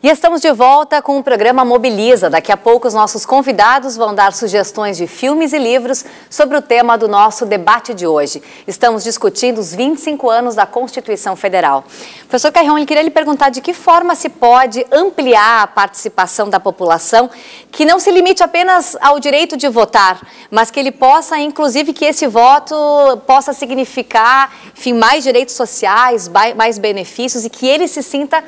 E estamos de volta com o programa Mobiliza. Daqui a pouco os nossos convidados vão dar sugestões de filmes e livros sobre o tema do nosso debate de hoje. Estamos discutindo os 25 anos da Constituição Federal. Professor Carrion, eu queria lhe perguntar de que forma se pode ampliar a participação da população, que não se limite apenas ao direito de votar, mas que ele possa, inclusive, que esse voto possa significar, enfim, mais direitos sociais, mais benefícios e que ele se sinta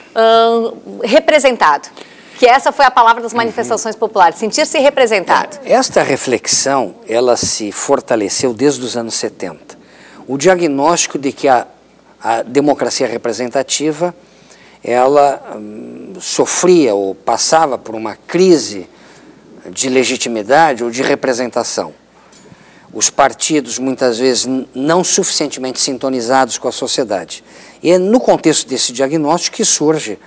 representado, que essa foi a palavra das manifestações populares, sentir-se representado. Esta reflexão, ela se fortaleceu desde os anos 70. O diagnóstico de que a democracia representativa, ela sofria ou passava por uma crise de legitimidade ou de representação. Os partidos, muitas vezes, não suficientemente sintonizados com a sociedade. E é no contexto desse diagnóstico que surge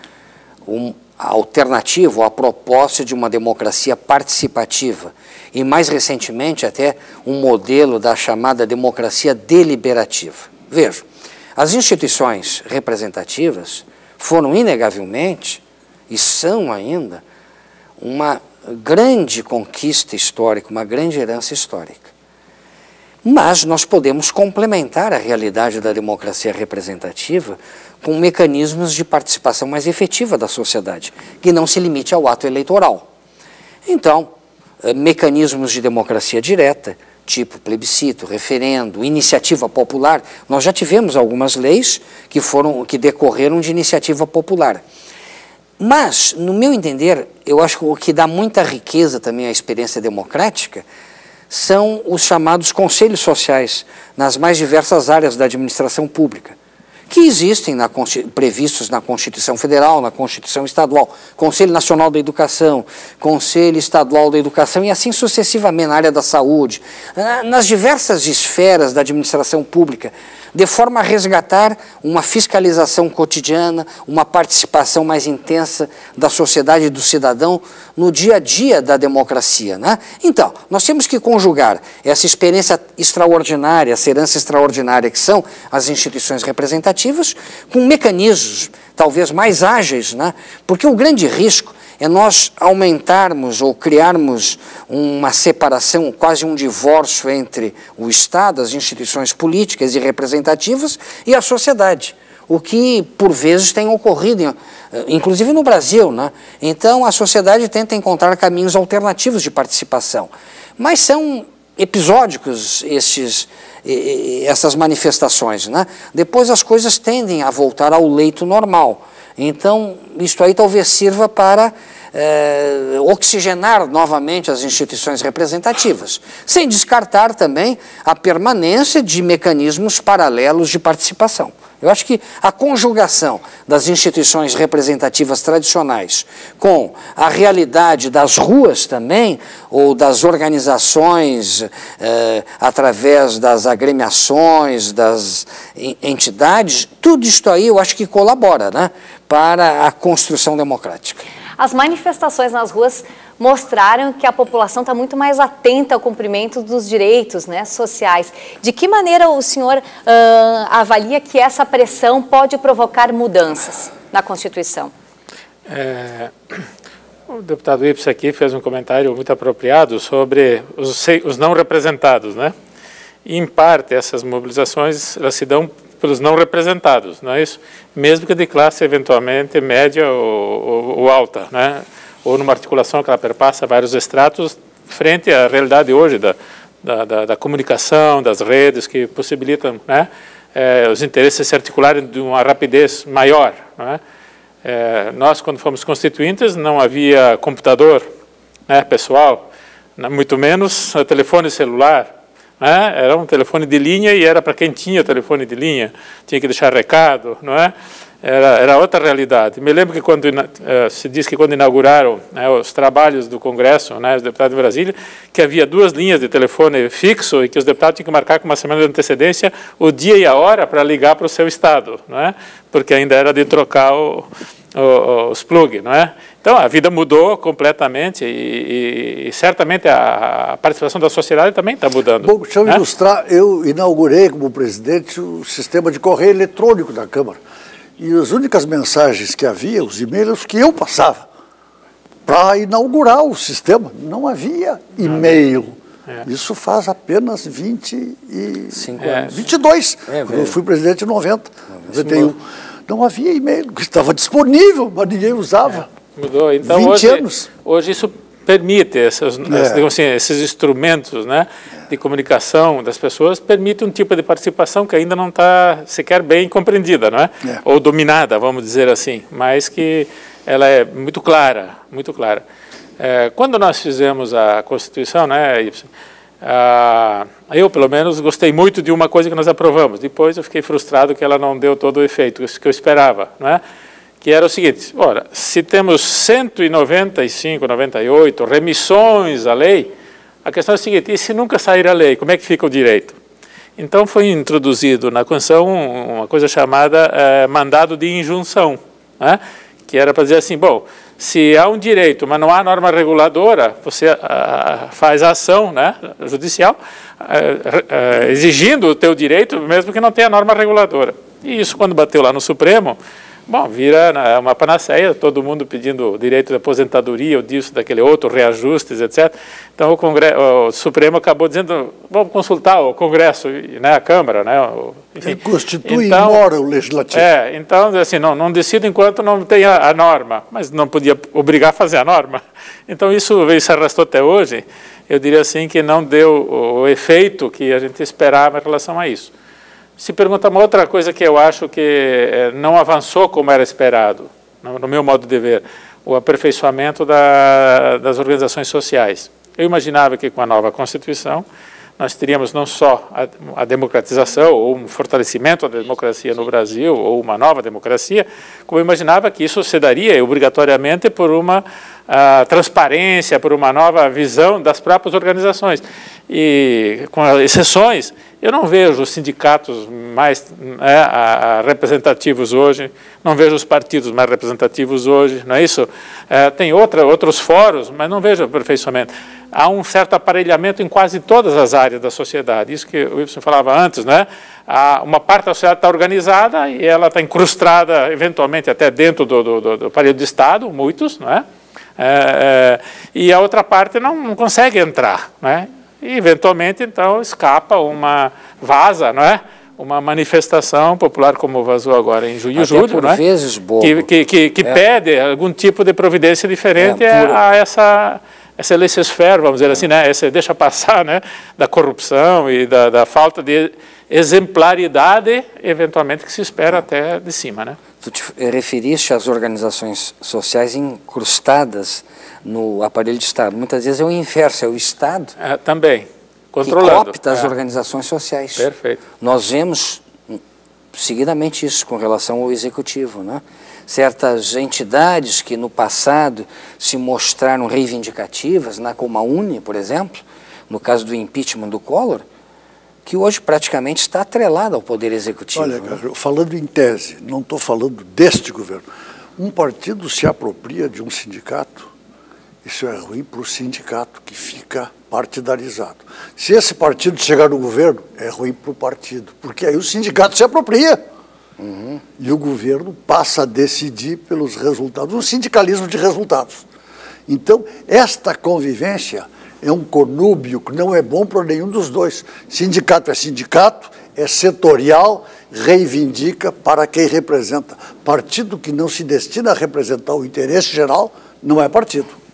a alternativa, a proposta de uma democracia participativa. E, mais recentemente, até um modelo da chamada democracia deliberativa. Veja, as instituições representativas foram, inegavelmente, e são ainda, uma grande conquista histórica, uma grande herança histórica. Mas nós podemos complementar a realidade da democracia representativa com mecanismos de participação mais efetiva da sociedade, que não se limite ao ato eleitoral. Então, mecanismos de democracia direta, tipo plebiscito, referendo, iniciativa popular, nós já tivemos algumas leis que decorreram de iniciativa popular. Mas, no meu entender, eu acho que o que dá muita riqueza também à experiência democrática são os chamados conselhos sociais nas mais diversas áreas da administração pública, que existem previstos na Constituição Federal, na Constituição Estadual, Conselho Nacional da Educação, Conselho Estadual da Educação e assim sucessivamente na área da saúde, nas diversas esferas da administração pública, de forma a resgatar uma fiscalização cotidiana, uma participação mais intensa da sociedade e do cidadão no dia a dia da democracia, né? Então, nós temos que conjugar essa experiência extraordinária, essa herança extraordinária que são as instituições representativas, com mecanismos talvez mais ágeis, né? Porque o grande risco é nós aumentarmos ou criarmos uma separação, quase um divórcio entre o Estado, as instituições políticas e representativas e a sociedade, o que por vezes tem ocorrido, inclusive no Brasil, né? Então a sociedade tenta encontrar caminhos alternativos de participação, mas são episódicos essas manifestações, né? Depois as coisas tendem a voltar ao leito normal. Então, isso aí talvez sirva para oxigenar novamente as instituições representativas, sem descartar também a permanência de mecanismos paralelos de participação. Eu acho que a conjugação das instituições representativas tradicionais com a realidade das ruas também, ou das organizações através das agremiações, das entidades, tudo isso aí eu acho que colabora, né, para a construção democrática. As manifestações nas ruas mostraram que a população está muito mais atenta ao cumprimento dos direitos, né, sociais. De que maneira o senhor avalia que essa pressão pode provocar mudanças na Constituição? O deputado Ips aqui fez um comentário muito apropriado sobre os não representados, né? E, em parte, essas mobilizações elas se dão pelos não representados, não é isso? Mesmo que de classe eventualmente média ou alta, né? Ou numa articulação que ela perpassa vários estratos frente à realidade hoje da comunicação, das redes que possibilitam, né, os interesses se articularem de uma rapidez maior, não é? Nós, quando fomos constituintes, não havia computador, né, pessoal, muito menos telefone celular. Era um telefone de linha e era para quem tinha telefone de linha, tinha que deixar recado, não é? Era outra realidade. Me lembro que quando se diz que quando inauguraram, né, os trabalhos do Congresso, né, os deputados de Brasília, que havia 2 linhas de telefone fixo e que os deputados tinham que marcar com uma semana de antecedência o dia e a hora para ligar para o seu estado, não é? Porque ainda era de trocar os plug, não é? Então, a vida mudou completamente e certamente a participação da sociedade também está mudando. Bom, deixa eu ilustrar. Eu inaugurei como presidente o sistema de correio eletrônico da Câmara. E as únicas mensagens que havia, os e-mails que eu passava, para inaugurar o sistema, não havia e-mail. Isso faz apenas 25 anos. 22. Eu fui presidente em 90, 91. Não havia e-mail, estava disponível, mas ninguém usava. Mudou. Então, 20 anos. Hoje isso permite, esses instrumentos, né, de comunicação das pessoas, permite um tipo de participação que ainda não está sequer bem compreendida, não é? Ou dominada, vamos dizer assim, mas que ela é muito clara, muito clara. Quando nós fizemos a Constituição, né, eu, pelo menos, gostei muito de uma coisa que nós aprovamos. Depois eu fiquei frustrado que ela não deu todo o efeito que eu esperava, não é? Que era o seguinte: ora, se temos 195, 98 remissões à lei, a questão é a seguinte: e se nunca sair a lei, como é que fica o direito? Então foi introduzido na Constituição uma coisa chamada mandado de injunção, né? Que era para dizer assim, bom, se há um direito, mas não há norma reguladora, você faz a ação, né, judicial, exigindo o teu direito, mesmo que não tenha norma reguladora. E isso, quando bateu lá no Supremo, bom, vira uma panaceia, todo mundo pedindo direito de aposentadoria, ou disso, daquele outro, reajustes, etc. Então o Supremo acabou dizendo, vamos consultar o Congresso, né, a Câmara, né? Enfim. Ele constitui então, o Legislativo. Então, assim, não decide enquanto não tem a norma, mas não podia obrigar a fazer a norma. Então isso se arrastou até hoje, eu diria assim que não deu o efeito que a gente esperava em relação a isso. Se pergunta uma outra coisa que eu acho que não avançou como era esperado, no meu modo de ver, o aperfeiçoamento das organizações sociais. Eu imaginava que com a nova Constituição nós teríamos não só a democratização ou um fortalecimento da democracia no Brasil ou uma nova democracia, como eu imaginava que isso se daria obrigatoriamente por uma transparência, por uma nova visão das próprias organizações. E com exceções, eu não vejo os sindicatos mais representativos hoje, não vejo os partidos mais representativos hoje, não é isso? Tem outros fóruns, mas não vejo aperfeiçoamento. Há um certo aparelhamento em quase todas as áreas da sociedade, isso que o Wilson falava antes, né? Uma parte da sociedade está organizada e ela está incrustada, eventualmente, até dentro do aparelho de Estado, muitos, não é? E a outra parte não consegue entrar, né? E, eventualmente, então, escapa vaza, não é? Uma manifestação popular como vazou agora em junho e julho, não é? Vezes, Bobo, que pede algum tipo de providência diferente a essa laissez-faire, vamos dizer assim, né? Esse deixa passar, né? Da corrupção e da falta de exemplaridade, eventualmente, que se espera até de cima, né? Tu te referiste às organizações sociais incrustadas no aparelho de Estado. Muitas vezes é o inverso, é o Estado também, controlando. Que opta as organizações sociais. Perfeito. Nós vemos seguidamente isso com relação ao Executivo, né? Certas entidades que no passado se mostraram reivindicativas, como a UNE, por exemplo, no caso do impeachment do Collor, que hoje praticamente está atrelada ao Poder Executivo. Olha, cara, falando em tese, não estou falando deste governo. Um partido se apropria de um sindicato, isso é ruim para o sindicato, que fica partidarizado. Se esse partido chegar no governo, é ruim para o partido, porque aí o sindicato se apropria. E o governo passa a decidir pelos resultados, um sindicalismo de resultados. Então, esta convivência é um conúbio que não é bom para nenhum dos dois. Sindicato, é setorial, reivindica para quem representa. Partido que não se destina a representar o interesse geral não é partido.